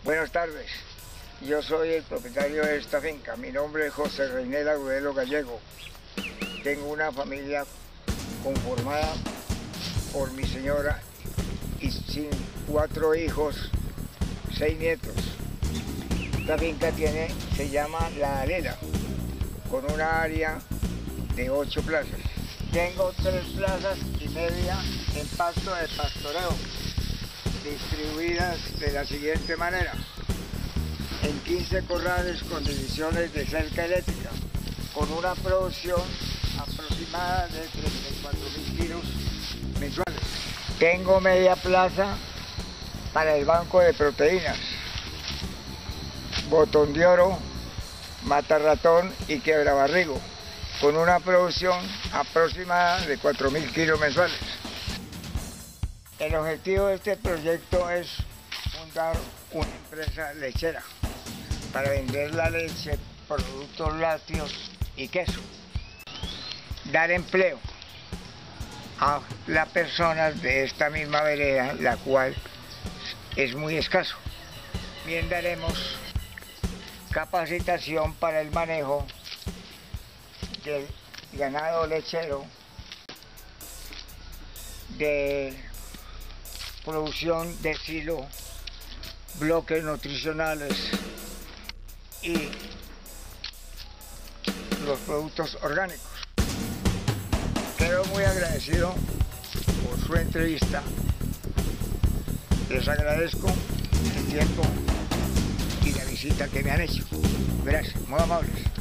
Buenas tardes, yo soy el propietario de esta finca. Mi nombre es José Reinel Agudelo Gallego. Tengo una familia conformada por mi señora y 4 hijos, 6 nietos. Esta finca se llama La Arena, con una área de 8 plazas. Tengo 3 plazas y media en pasto de pastoreo, distribuidas de la siguiente manera: en 15 corrales con divisiones de cerca eléctrica, con una producción aproximada de 34.000 kilos mensuales. Tengo media plaza para el banco de proteínas, botón de oro, mata ratón y quebrabarrigo, con una producción aproximada de 4.000 kilos mensuales. El objetivo de este proyecto es fundar una empresa lechera para vender la leche, productos lácteos y queso. Dar empleo a las personas de esta misma vereda, la cual es muy escaso. También daremos capacitación para el manejo del ganado lechero, de producción de silo, bloques nutricionales y los productos orgánicos. Quedo muy agradecido por su entrevista. Les agradezco el tiempo y la visita que me han hecho. Gracias, muy amables.